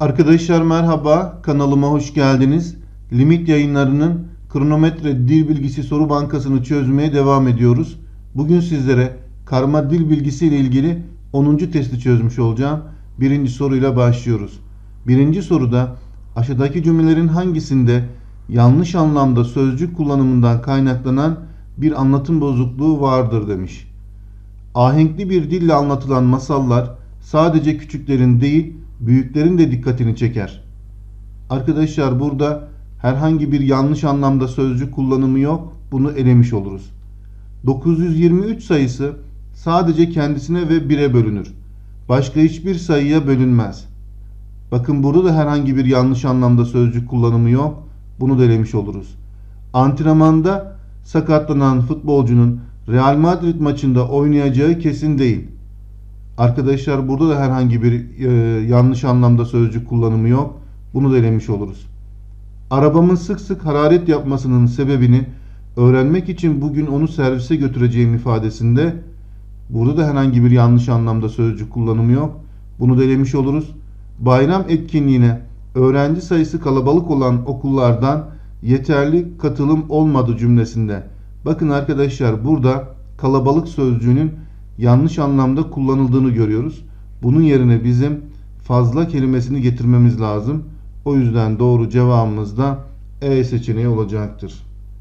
Arkadaşlar merhaba, kanalıma hoş geldiniz. Limit yayınlarının kronometre dil bilgisi soru bankasını çözmeye devam ediyoruz. Bugün sizlere karma dil bilgisi ile ilgili 10. testi çözmüş olacağım. Birinci soruyla başlıyoruz. Birinci soruda aşağıdaki cümlelerin hangisinde yanlış anlamda sözcük kullanımından kaynaklanan bir anlatım bozukluğu vardır demiş. Ahenkli bir dille anlatılan masallar sadece küçüklerin değil, büyüklerin de dikkatini çeker. Arkadaşlar burada herhangi bir yanlış anlamda sözcük kullanımı yok. Bunu elemiş oluruz. 923 sayısı sadece kendisine ve 1'e bölünür. Başka hiçbir sayıya bölünmez. Bakın burada da herhangi bir yanlış anlamda sözcük kullanımı yok. Bunu da elemiş oluruz. Antrenmanda sakatlanan futbolcunun Real Madrid maçında oynayacağı kesin değil. Arkadaşlar burada da herhangi bir yanlış anlamda sözcük kullanımı yok. Bunu da elemiş oluruz. Arabamın sık sık hararet yapmasının sebebini öğrenmek için bugün onu servise götüreceğim ifadesinde burada da herhangi bir yanlış anlamda sözcük kullanımı yok. Bunu da elemiş oluruz. Bayram etkinliğine öğrenci sayısı kalabalık olan okullardan yeterli katılım olmadı cümlesinde. Bakın arkadaşlar burada kalabalık sözcüğünün yanlış anlamda kullanıldığını görüyoruz. Bunun yerine bizim fazla kelimesini getirmemiz lazım. O yüzden doğru cevabımız da E seçeneği olacaktır.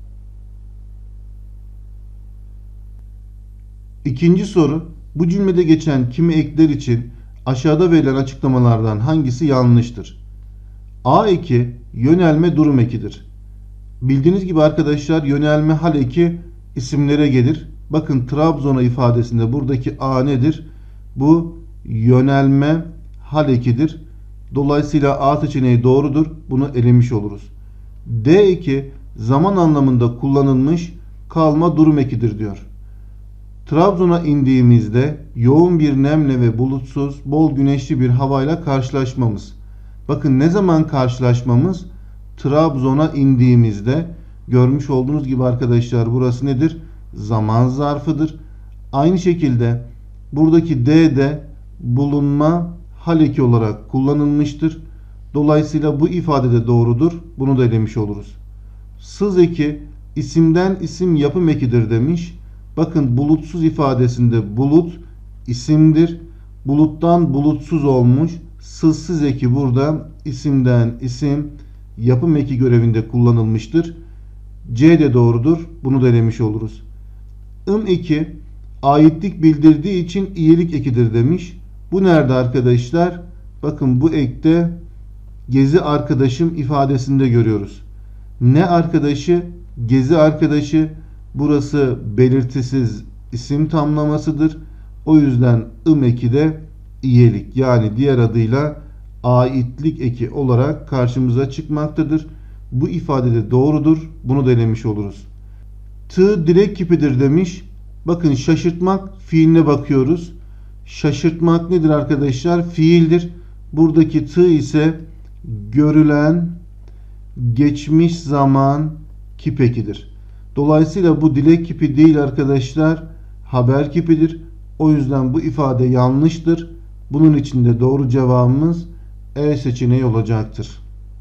İkinci soru. Bu cümlede geçen kimi ekler için aşağıda verilen açıklamalardan hangisi yanlıştır? A eki yönelme durum ekidir. Bildiğiniz gibi arkadaşlar yönelme hal eki isimlere gelir. Bakın Trabzon'a ifadesinde buradaki A nedir? Bu yönelme hal ekidir. Dolayısıyla A seçeneği doğrudur. Bunu elemiş oluruz. D eki zaman anlamında kullanılmış kalma durum ekidir diyor. Trabzon'a indiğimizde yoğun bir nemle ve bulutsuz, bol güneşli bir havayla karşılaşmamız. Bakın ne zaman karşılaşmamız? Trabzon'a indiğimizde. Görmüş olduğunuz gibi arkadaşlar burası nedir? Zaman zarfıdır. Aynı şekilde buradaki D de bulunma hal eki olarak kullanılmıştır. Dolayısıyla bu ifade de doğrudur. Bunu da elemiş oluruz. Sız eki isimden isim yapım ekidir demiş. Bakın bulutsuz ifadesinde bulut isimdir. Buluttan bulutsuz olmuş. Sızsız eki burada isimden isim yapım eki görevinde kullanılmıştır. C de doğrudur. Bunu da elemiş oluruz. Eki aitlik bildirdiği için iyilik ekidir demiş. Bu nerede arkadaşlar? Bakın bu ekte gezi arkadaşım ifadesinde görüyoruz. Ne arkadaşı? Gezi arkadaşı. Burası belirtisiz isim tamlamasıdır. O yüzden eki de iyilik yani diğer adıyla aitlik eki olarak karşımıza çıkmaktadır. Bu ifade de doğrudur. Bunu da elemiş oluruz. Tığ direk kipidir demiş. Bakın şaşırtmak fiiline bakıyoruz. Şaşırtmak nedir arkadaşlar? Fiildir. Buradaki tığ ise görülen geçmiş zaman kip ekidir. Dolayısıyla bu dilek kipi değil arkadaşlar. Haber kipidir. O yüzden bu ifade yanlıştır. Bunun için de doğru cevabımız E seçeneği olacaktır.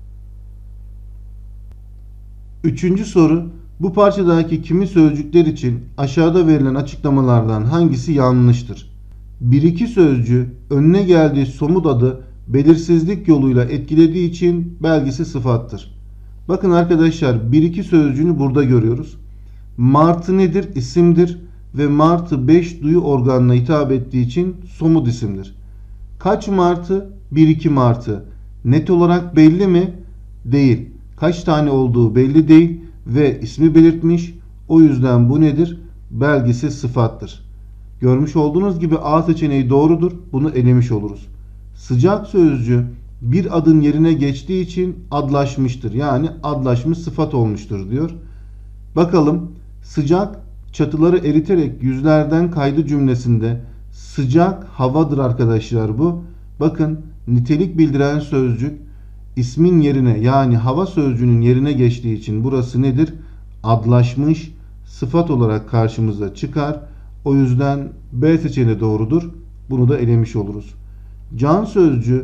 Üçüncü soru. Bu parçadaki kimi sözcükler için aşağıda verilen açıklamalardan hangisi yanlıştır? 1-2 sözcüğü önüne geldiği somut adı belirsizlik yoluyla etkilediği için belgisi sıfattır. Bakın arkadaşlar 1-2 sözcüğünü burada görüyoruz. Martı nedir? İsimdir ve martı 5 duyu organına hitap ettiği için somut isimdir. Kaç martı? 1-2 martı. Net olarak belli mi? Değil. Kaç tane olduğu belli değil ve ismi belirtmiş. O yüzden bu nedir? Belgisi sıfattır. Görmüş olduğunuz gibi A seçeneği doğrudur. Bunu elemiş oluruz. Sıcak sözcüğü bir adın yerine geçtiği için adlaşmıştır. Yani adlaşmış sıfat olmuştur diyor. Bakalım sıcak çatıları eriterek yüzlerden kaydı cümlesinde sıcak havadır arkadaşlar bu. Bakın nitelik bildiren sözcük ismin yerine yani hava sözcüğünün yerine geçtiği için burası nedir? Adlaşmış sıfat olarak karşımıza çıkar. O yüzden B seçeneği doğrudur. Bunu da elemiş oluruz. Can sözcüğü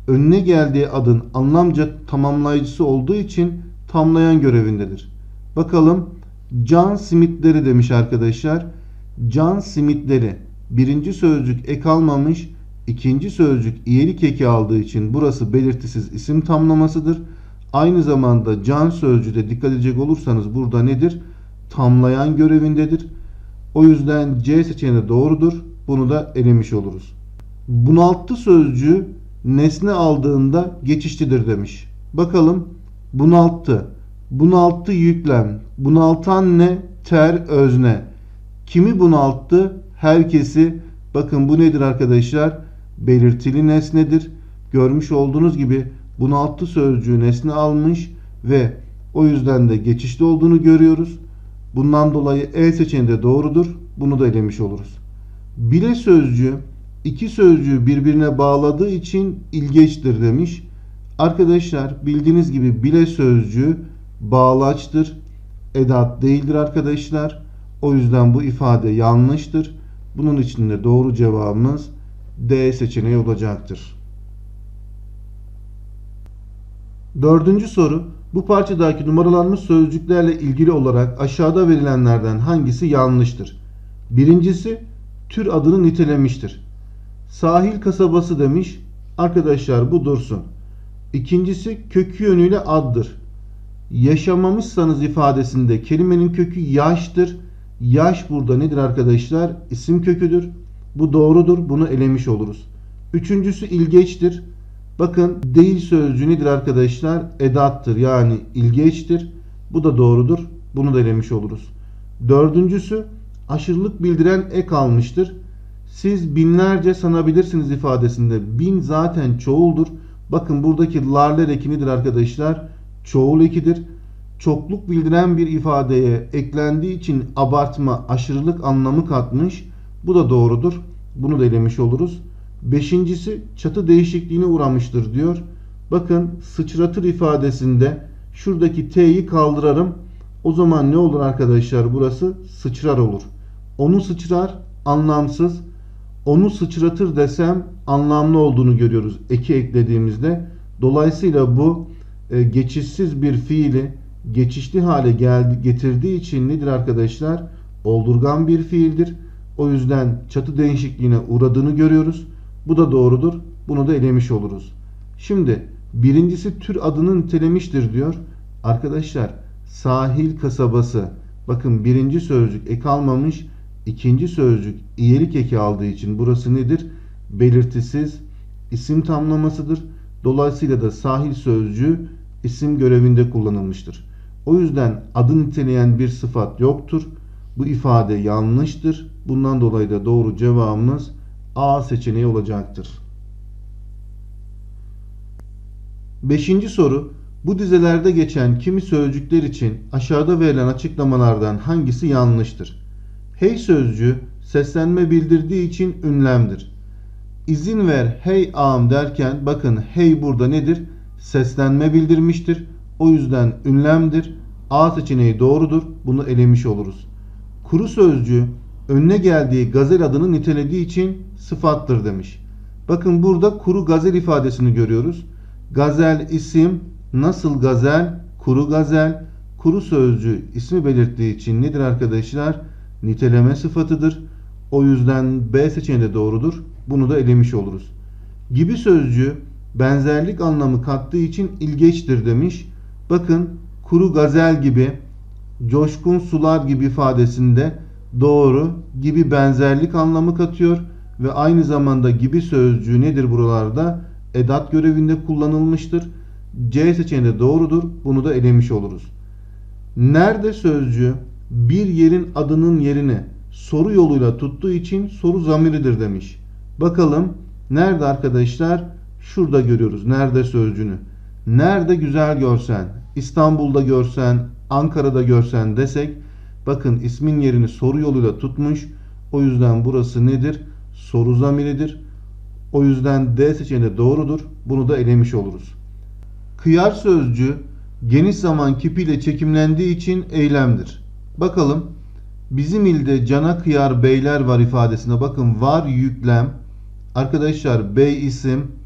önüne geldiği adın anlamca tamamlayıcısı olduğu için tamlayan görevindedir. Bakalım, can simitleri demiş arkadaşlar. Can simitleri. Birinci sözcük ek almamış, ikinci sözcük iyelik eki aldığı için burası belirtisiz isim tamlamasıdır. Aynı zamanda can sözcüğü de dikkat edecek olursanız burada nedir? Tamlayan görevindedir. O yüzden C seçeneği de doğrudur. Bunu da elemiş oluruz. Bunalttı sözcüğü nesne aldığında geçişlidir demiş. Bakalım, bunalttı. Bunalttı yüklem. Bunaltan ne? Ter, özne. Kimi bunalttı? Herkesi. Bakın bu nedir arkadaşlar? Belirtili nesnedir. Görmüş olduğunuz gibi bunalttı sözcüğü nesne almış ve o yüzden de geçişli olduğunu görüyoruz. Bundan dolayı E seçeneği de doğrudur. Bunu da elemiş oluruz. Bile sözcüğü iki sözcüğü birbirine bağladığı için ilgeçtir demiş. Arkadaşlar bildiğiniz gibi bile sözcüğü bağlaçtır. Edat değildir arkadaşlar. O yüzden bu ifade yanlıştır. Bunun için de doğru cevabımız D seçeneği olacaktır. Dördüncü soru. Bu parçadaki numaralanmış sözcüklerle ilgili olarak aşağıda verilenlerden hangisi yanlıştır? Birincisi, tür adını nitelemiştir. Sahil kasabası demiş. Arkadaşlar bu dursun. İkincisi, kökü yönüyle addır. Yaşamamışsanız ifadesinde kelimenin kökü yaştır. Yaş burada nedir arkadaşlar? İsim köküdür. Bu doğrudur. Bunu elemiş oluruz. Üçüncüsü, ilgeçtir. Bakın, değil sözcüğü nedir arkadaşlar? Edattır. Yani ilgeçtir. Bu da doğrudur. Bunu da elemiş oluruz. Dördüncüsü, aşırılık bildiren ek almıştır. Siz binlerce sanabilirsiniz ifadesinde bin zaten çoğuldur. Bakın buradaki larler eki nedir arkadaşlar? Çoğul ekidir. Çokluk bildiren bir ifadeye eklendiği için abartma, aşırılık anlamı katmış. Bu da doğrudur. Bunu da elemiş oluruz. Beşincisi, çatı değişikliğine uğramıştır diyor. Bakın, sıçratır ifadesinde şuradaki T'yi kaldırarım. O zaman ne olur arkadaşlar? Burası sıçrar olur. Onu sıçrar anlamsız. Onu sıçratır desem anlamlı olduğunu görüyoruz eki eklediğimizde. Dolayısıyla bu geçişsiz bir fiili geçişli hale getirdiği için nedir arkadaşlar? Oldurgan bir fiildir. O yüzden çatı değişikliğine uğradığını görüyoruz. Bu da doğrudur. Bunu da elemiş oluruz. Şimdi birincisi tür adını nitelemiştir diyor. Arkadaşlar sahil kasabası. Bakın birinci sözcük ek almamış. İkinci sözcük iyelik eki aldığı için burası nedir? Belirtisiz isim tamlamasıdır. Dolayısıyla da sahil sözcüğü isim görevinde kullanılmıştır. O yüzden adı niteleyen bir sıfat yoktur. Bu ifade yanlıştır. Bundan dolayı da doğru cevabımız A seçeneği olacaktır. Beşinci soru. Bu dizelerde geçen kimi sözcükler için aşağıda verilen açıklamalardan hangisi yanlıştır? Hey sözcüğü seslenme bildirdiği için ünlemdir. İzin ver hey ağam derken bakın hey burada nedir? Seslenme bildirmiştir. O yüzden ünlemdir. A seçeneği doğrudur. Bunu elemiş oluruz. Kuru sözcüğü önüne geldiği gazel adını nitelediği için sıfattır demiş. Bakın burada kuru gazel ifadesini görüyoruz. Gazel isim, nasıl gazel? Kuru gazel. Kuru sözcüğü ismi belirttiği için nedir arkadaşlar? Niteleme sıfatıdır. O yüzden B seçeneği de doğrudur. Bunu da elemiş oluruz. Gibi sözcüğü benzerlik anlamı kattığı için ilgeçtir demiş. Bakın kuru gazel gibi, coşkun sular gibi ifadesinde doğru, gibi benzerlik anlamı katıyor ve aynı zamanda gibi sözcüğü nedir buralarda? Edat görevinde kullanılmıştır. C seçeneği de doğrudur. Bunu da elemiş oluruz. Nerede sözcüğü bir yerin adının yerini soru yoluyla tuttuğu için soru zamiridir demiş. Bakalım nerede arkadaşlar? Şurada görüyoruz nerede sözcüğünü. Nerede güzel görsen, İstanbul'da görsen, Ankara'da görsen desek bakın ismin yerini soru yoluyla tutmuş. O yüzden burası nedir? Soru zamiridir. O yüzden D seçeneği doğrudur. Bunu da elemiş oluruz. Kıyar sözcüğü geniş zaman kipiyle çekimlendiği için eylemdir. Bakalım bizim ilde cana kıyar beyler var ifadesine bakın var yüklem. Arkadaşlar bey isim,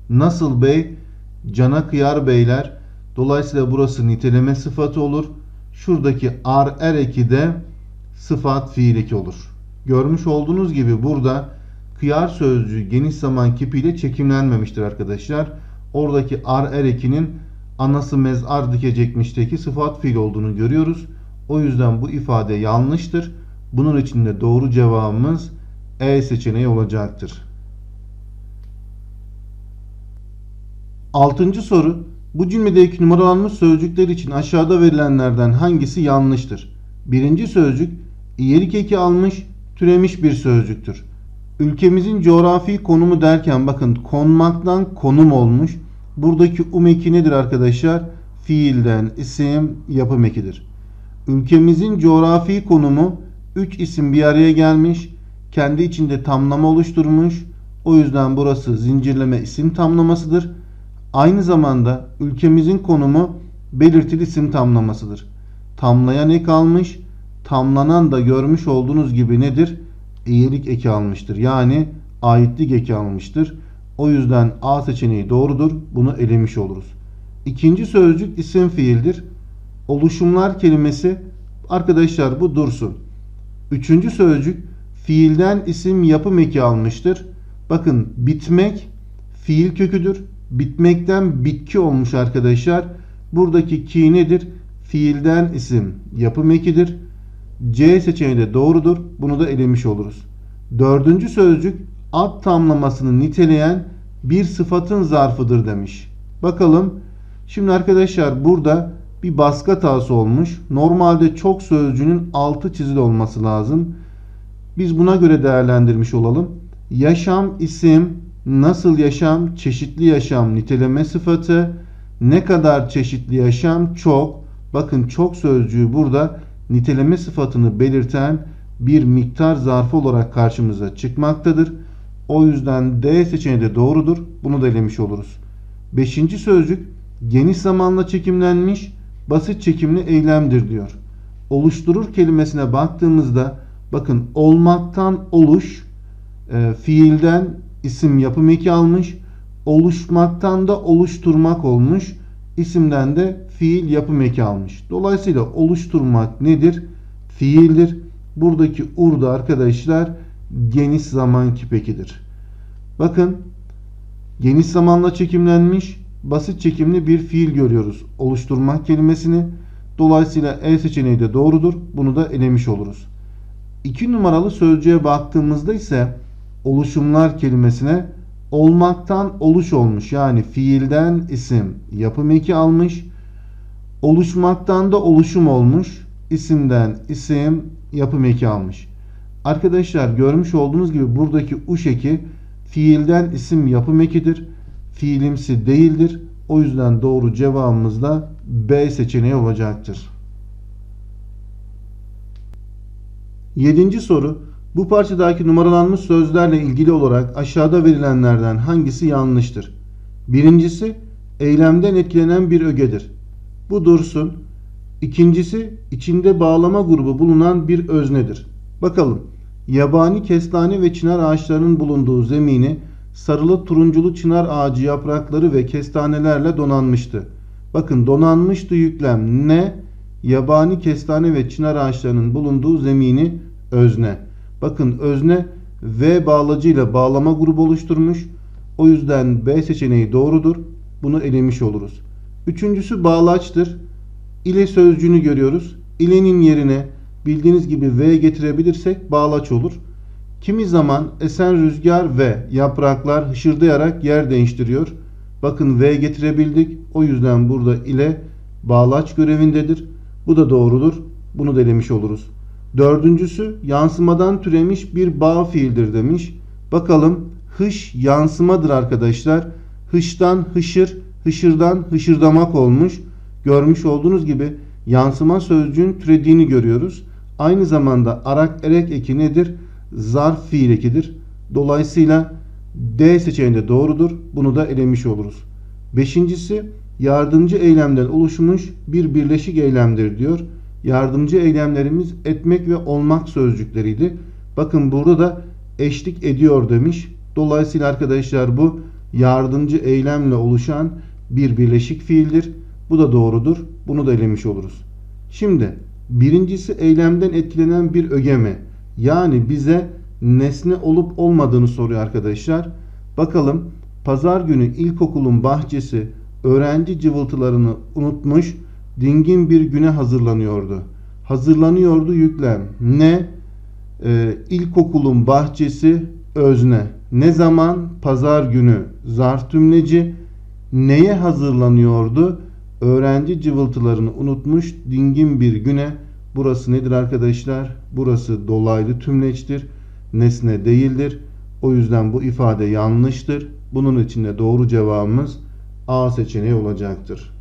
Nasıl bey? Cana kıyar beyler. Dolayısıyla burası niteleme sıfatı olur. Şuradaki er eki de sıfat fiil eki olur. Görmüş olduğunuz gibi burada kıyar sözcüğü geniş zaman kipiyle çekimlenmemiştir arkadaşlar. Oradaki er ekinin anası mezar dikecekmişteki sıfat fiil olduğunu görüyoruz. O yüzden bu ifade yanlıştır. Bunun için de doğru cevabımız E seçeneği olacaktır. 6. soru. Bu cümledeki numaralanmış sözcükler için aşağıda verilenlerden hangisi yanlıştır? Birinci sözcük iyelik eki almış, türemiş bir sözcüktür. Ülkemizin coğrafi konumu derken bakın konmaktan konum olmuş. Buradaki eki nedir arkadaşlar? Fiilden isim yapım ekidir. Ülkemizin coğrafi konumu 3 isim bir araya gelmiş. Kendi içinde tamlama oluşturmuş. O yüzden burası zincirleme isim tamlamasıdır. Aynı zamanda ülkemizin konumu belirtili isim tamlamasıdır. Tamlayan ek almış. Tamlanan da görmüş olduğunuz gibi nedir? İyilik eki almıştır. Yani aitlik eki almıştır. O yüzden A seçeneği doğrudur. Bunu elemiş oluruz. İkinci sözcük isim fiildir. Oluşumlar kelimesi arkadaşlar bu dursun. Üçüncü sözcük fiilden isim yapım eki almıştır. Bakın bitmek fiil köküdür. Bitmekten bitki olmuş arkadaşlar. Buradaki ki nedir? Fiilden isim yapım ekidir. C seçeneği de doğrudur. Bunu da elemiş oluruz. Dördüncü sözcük ad tamlamasını niteleyen bir sıfatın zarfıdır demiş. Bakalım. Şimdi arkadaşlar burada bir baskı hatası olmuş. Normalde çok sözcüğünün altı çizili olması lazım. Biz buna göre değerlendirmiş olalım. Yaşam isim, nasıl yaşam, çeşitli yaşam niteleme sıfatı, ne kadar çeşitli yaşam, çok. Bakın çok sözcüğü burada niteleme sıfatını belirten bir miktar zarfı olarak karşımıza çıkmaktadır. O yüzden D seçeneği de doğrudur. Bunu da elemiş oluruz. Beşinci sözcük geniş zamanla çekimlenmiş basit çekimli eylemdir diyor. Oluşturur kelimesine baktığımızda bakın olmaktan oluş, fiilden isim yapım eki almış, oluşmaktan da oluşturmak olmuş, isimden de fiil yapım eki almış. Dolayısıyla oluşturmak nedir? Fiildir. Buradaki da arkadaşlar geniş zaman kipekidir. Bakın geniş zamanla çekimlenmiş basit çekimli bir fiil görüyoruz. Oluşturmak kelimesini. Dolayısıyla E seçeneği de doğrudur. Bunu da elemiş oluruz. 2 numaralı sözcüğe baktığımızda ise oluşumlar kelimesine olmaktan oluş olmuş. Yani fiilden isim yapım eki almış. Oluşmaktan da oluşum olmuş. İsimden isim yapım eki almış. Arkadaşlar görmüş olduğunuz gibi buradaki uş eki fiilden isim yapım ekidir. Fiilimsi değildir. O yüzden doğru cevabımız da B seçeneği olacaktır. 7. soru. Bu parçadaki numaralanmış sözlerle ilgili olarak aşağıda verilenlerden hangisi yanlıştır? Birincisi eylemden etkilenen bir ögedir. Bu dursun. İkincisi içinde bağlama grubu bulunan bir öznedir. Bakalım. Yabani kestane ve çınar ağaçlarının bulunduğu zemini sarılı turunculu çınar ağacı yaprakları ve kestanelerle donanmıştı. Bakın donanmıştı yüklem ne? Yabani kestane ve çınar ağaçlarının bulunduğu zemini özne. Bakın özne V bağlacıyla bağlama grubu oluşturmuş. O yüzden B seçeneği doğrudur. Bunu elemiş oluruz. Üçüncüsü bağlaçtır. İle sözcüğünü görüyoruz. İlenin yerine bildiğiniz gibi V getirebilirsek bağlaç olur. Kimi zaman esen rüzgar ve yapraklar hışırdayarak yer değiştiriyor. Bakın V getirebildik. O yüzden burada ile bağlaç görevindedir. Bu da doğrudur. Bunu da elemiş oluruz. Dördüncüsü yansımadan türemiş bir bağ fiildir demiş. Bakalım hış yansımadır arkadaşlar. Hıştan hışır, hışırdan hışırdamak olmuş. Görmüş olduğunuz gibi yansıma sözcüğün türediğini görüyoruz. Aynı zamanda arak erek eki nedir? Zarf fiil ekidir. Dolayısıyla D seçeneği de doğrudur. Bunu da elemiş oluruz. Beşincisi yardımcı eylemden oluşmuş bir birleşik eylemdir diyor. Yardımcı eylemlerimiz etmek ve olmak sözcükleriydi. Bakın burada da eşlik ediyor demiş. Dolayısıyla arkadaşlar bu yardımcı eylemle oluşan bir birleşik fiildir. Bu da doğrudur. Bunu da elemiş oluruz. Şimdi birincisi eylemden etkilenen bir öge mi? Yani bize nesne olup olmadığını soruyor arkadaşlar. Bakalım, pazar günü ilkokulun bahçesi öğrenci cıvıltılarını unutmuş, dingin bir güne hazırlanıyordu. Hazırlanıyordu yüklem. Ne? İlkokulun bahçesi özne. Ne zaman? Pazar günü zarf tümleci. Neye hazırlanıyordu? Öğrenci cıvıltılarını unutmuş, dingin bir güne. Burası nedir arkadaşlar? Burası dolaylı tümleçtir. Nesne değildir. O yüzden bu ifade yanlıştır. Bunun için de doğru cevabımız A seçeneği olacaktır.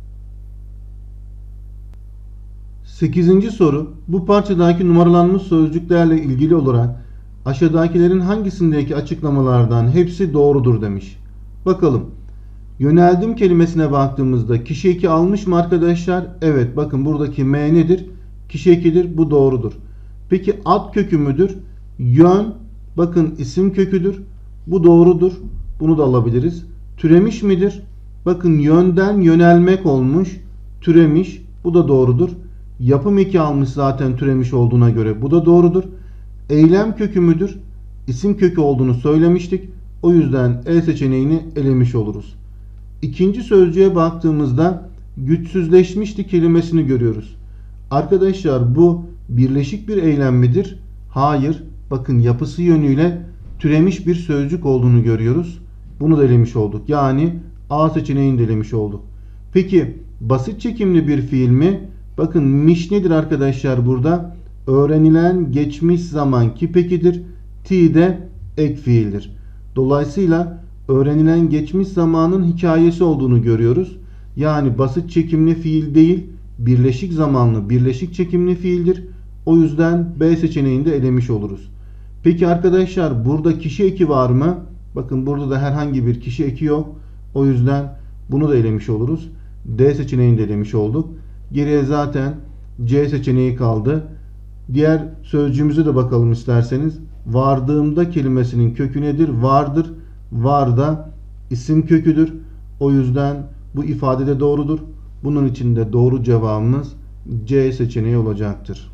8. soru. Bu parçadaki numaralanmış sözcüklerle ilgili olarak aşağıdakilerin hangisindeki açıklamalardan hepsi doğrudur demiş. Bakalım. Yöneldim kelimesine baktığımızda kişi eki almış mı arkadaşlar? Evet, bakın buradaki M nedir? Kişi ekidir. Bu doğrudur. Peki ad kökü müdür? Yön, bakın isim köküdür. Bu doğrudur. Bunu da alabiliriz. Türemiş midir? Bakın yönden yönelmek olmuş. Türemiş. Bu da doğrudur. Yapım eki almış zaten türemiş olduğuna göre. Bu da doğrudur. Eylem kökü müdür? İsim kökü olduğunu söylemiştik. O yüzden E seçeneğini elemiş oluruz. İkinci sözcüğe baktığımızda güçsüzleşmişti kelimesini görüyoruz. Arkadaşlar bu birleşik bir eylem midir? Hayır. Bakın yapısı yönüyle türemiş bir sözcük olduğunu görüyoruz. Bunu da elemiş olduk. Yani A seçeneğini de elemiş olduk. Peki basit çekimli bir fiil mi? Bakın miş nedir arkadaşlar burada? Öğrenilen geçmiş zaman kipekidir. Ti de ek fiildir. Dolayısıyla öğrenilen geçmiş zamanın hikayesi olduğunu görüyoruz. Yani basit çekimli fiil değil, birleşik zamanlı, birleşik çekimli fiildir. O yüzden B seçeneğini de elemiş oluruz. Peki arkadaşlar burada kişi eki var mı? Bakın burada da herhangi bir kişi eki yok. O yüzden bunu da elemiş oluruz. D seçeneğini de elemiş olduk. Geriye zaten C seçeneği kaldı. Diğer sözcüğümüze de bakalım isterseniz. Vardığımda kelimesinin kökü nedir? Vardır. Var da isim köküdür. O yüzden bu ifade de doğrudur. Bunun için de doğru cevabımız C seçeneği olacaktır.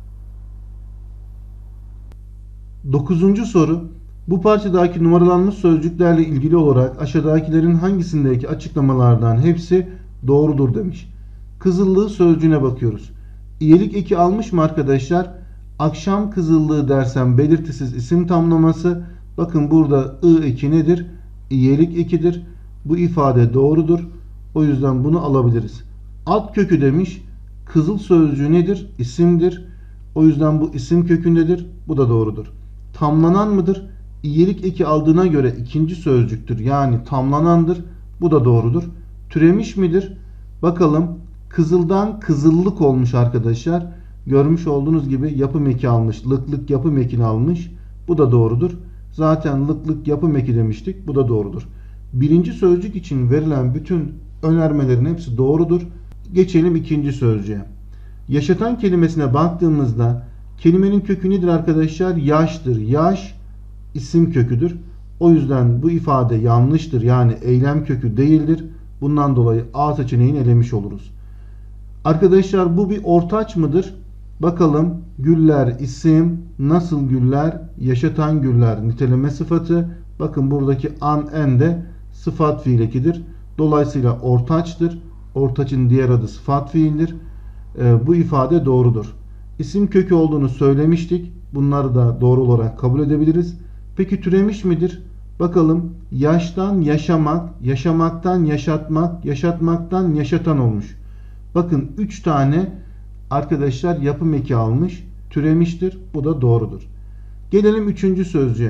9. soru. Bu parçadaki numaralanmış sözcüklerle ilgili olarak aşağıdakilerin hangisindeki açıklamalardan hepsi doğrudur demiş. Kızıllığı sözcüğüne bakıyoruz. İyelik eki almış mı arkadaşlar? Akşam kızıllığı dersem belirtisiz isim tamlaması. Bakın burada ı eki nedir? İyelik ekidir. Bu ifade doğrudur. O yüzden bunu alabiliriz. Ad kökü demiş. Kızıl sözcüğü nedir? İsimdir. O yüzden bu isim kökündedir. Bu da doğrudur. Tamlanan mıdır? İyelik eki aldığına göre ikinci sözcüktür. Yani tamlanandır. Bu da doğrudur. Türemiş midir? Bakalım. Kızıldan kızıllık olmuş arkadaşlar. Görmüş olduğunuz gibi yapım eki almış. Lıklık yapım ekini almış. Bu da doğrudur. Zaten lıklık yapım eki demiştik. Bu da doğrudur. Birinci sözcük için verilen bütün önermelerin hepsi doğrudur. Geçelim ikinci sözcüğe. Yaşatan kelimesine baktığımızda kelimenin kökü nedir arkadaşlar? Yaştır. Yaş isim köküdür. O yüzden bu ifade yanlıştır. Yani eylem kökü değildir. Bundan dolayı A seçeneğini elemiş oluruz. Arkadaşlar bu bir ortaç mıdır? Bakalım. Güller isim, nasıl güller? Yaşatan güller niteleme sıfatı. Bakın buradaki an en de sıfat fiil ekidir. Dolayısıyla ortaçtır. Ortaçın diğer adı sıfat fiildir. Bu ifade doğrudur. İsim kökü olduğunu söylemiştik. Bunları da doğru olarak kabul edebiliriz. Peki türemiş midir? Bakalım. Yaştan yaşamak, yaşamaktan yaşatmak, yaşatmaktan yaşatan olmuş. Bakın 3 tane arkadaşlar yapım eki almış. Türemiştir. Bu da doğrudur. Gelelim 3. sözcüğe.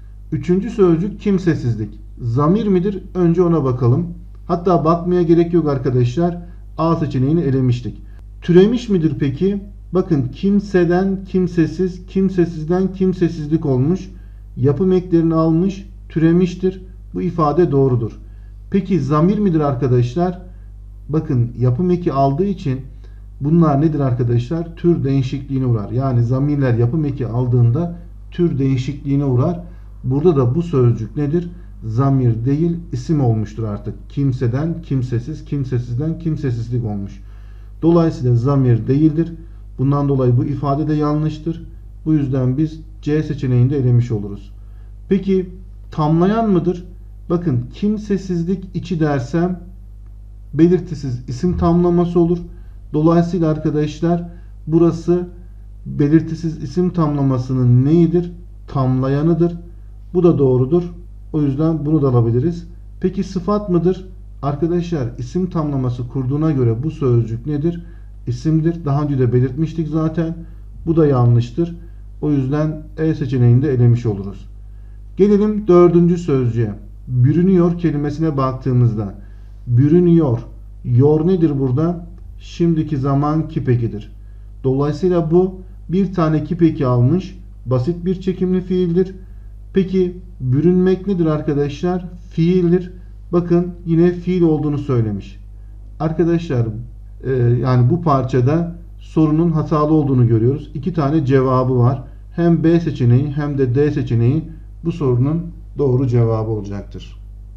3. sözcük kimsesizlik. Zamir midir? Önce ona bakalım. Hatta bakmaya gerek yok arkadaşlar. A seçeneğini elemiştik. Türemiş midir peki? Bakın kimseden kimsesiz, kimsesizden kimsesizlik olmuş. Yapım eklerini almış. Türemiştir. Bu ifade doğrudur. Peki zamir midir arkadaşlar? Bakın yapım eki aldığı için bunlar nedir arkadaşlar? Tür değişikliğine uğrar. Yani zamirler yapım eki aldığında tür değişikliğine uğrar. Burada da bu sözcük nedir? zamir değil isim olmuştur artık. Kimseden kimsesiz, kimsesizden kimsesizlik olmuş. Dolayısıyla zamir değildir. Bundan dolayı bu ifade de yanlıştır. Bu yüzden biz C seçeneğini de elemiş oluruz. Peki tamlayan mıdır? Bakın kimsesizlik içi dersem belirtisiz isim tamlaması olur. Dolayısıyla arkadaşlar burası belirtisiz isim tamlamasının neyidir? Tamlayanıdır. Bu da doğrudur. O yüzden bunu da alabiliriz. Peki sıfat mıdır? Arkadaşlar isim tamlaması kurduğuna göre bu sözcük nedir? İsimdir. Daha önce de belirtmiştik zaten. Bu da yanlıştır. O yüzden E seçeneğini de elemiş oluruz. Gelelim dördüncü sözcüğe. Bürünüyor kelimesine baktığımızda. Bürünüyor. Yor nedir burada? Şimdiki zaman kipekidir. Dolayısıyla bu bir tane kipeki almış. Basit bir çekimli fiildir. Peki bürünmek nedir arkadaşlar? Fiildir. Bakın yine fiil olduğunu söylemiş. Arkadaşlar yani bu parçada sorunun hatalı olduğunu görüyoruz. İki tane cevabı var. Hem B seçeneği hem de D seçeneği bu sorunun doğru cevabı olacaktır.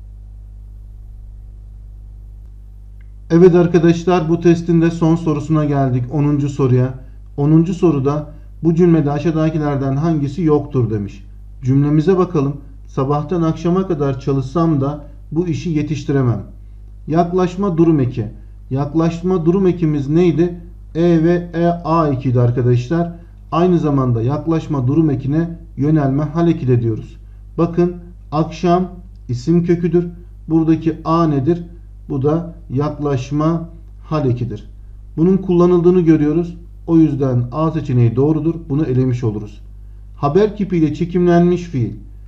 Evet arkadaşlar, bu testin de son sorusuna geldik. 10. soruya. 10. soruda bu cümlede aşağıdakilerden hangisi yoktur demiş. Cümlemize bakalım. Sabahtan akşama kadar çalışsam da bu işi yetiştiremem. Yaklaşma durum eki. Yaklaşma durum ekimiz neydi? E ve A2 idi arkadaşlar. Aynı zamanda yaklaşma durum ekine yönelme hal eki de diyoruz. Bakın akşam isim köküdür. Buradaki A nedir? Bu da yaklaşma hal ekidir. Bunun kullanıldığını görüyoruz. O yüzden A seçeneği doğrudur. Bunu elemiş oluruz. Haber kipiyle çekimlenmiş fiil.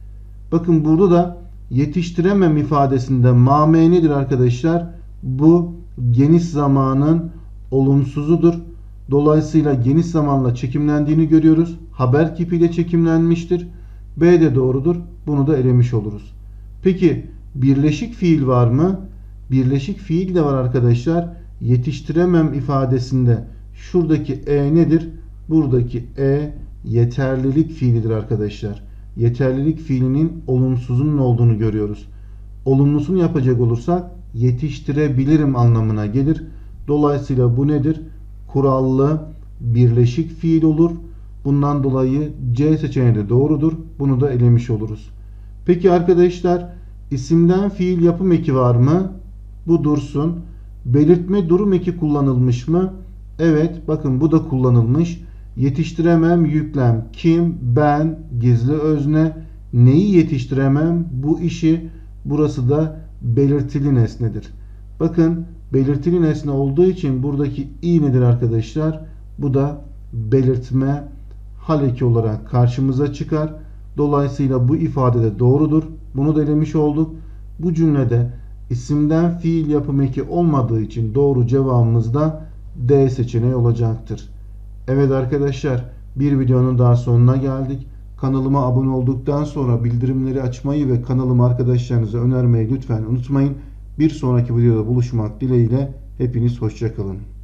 Bakın burada da yetiştiremem ifadesinde mame nedir arkadaşlar? Bu geniş zamanın olumsuzudur. Dolayısıyla geniş zamanla çekimlendiğini görüyoruz. Haber kipiyle çekimlenmiştir. B de doğrudur. Bunu da elemiş oluruz. Peki birleşik fiil var mı? Birleşik fiil de var arkadaşlar. Yetiştiremem ifadesinde şuradaki E nedir? Buradaki E yeterlilik fiilidir arkadaşlar. Yeterlilik fiilinin olumsuzunun olduğunu görüyoruz. Olumlusunu yapacak olursak yetiştirebilirim anlamına gelir. Dolayısıyla bu nedir? Kurallı birleşik fiil olur. Bundan dolayı C seçeneği de doğrudur. Bunu da elemiş oluruz. Peki arkadaşlar isimden fiil yapım eki var mı? Bu dursun. Belirtme durum eki kullanılmış mı? Evet, bakın bu da kullanılmış. Yetiştiremem yüklem. Kim? Ben. Gizli özne. Neyi yetiştiremem? Bu işi. Burası da belirtili nesnedir. Bakın belirtili nesne olduğu için buradaki i nedir arkadaşlar? Bu da belirtme hal eki olarak karşımıza çıkar. Dolayısıyla bu ifade de doğrudur. Bunu da elemiş olduk. Bu cümlede isimden fiil yapım eki olmadığı için doğru cevabımız da D seçeneği olacaktır. Evet arkadaşlar, bir videonun daha sonuna geldik. Kanalıma abone olduktan sonra bildirimleri açmayı ve kanalımı arkadaşlarınıza önermeyi lütfen unutmayın. Bir sonraki videoda buluşmak dileğiyle hepiniz hoşça kalın.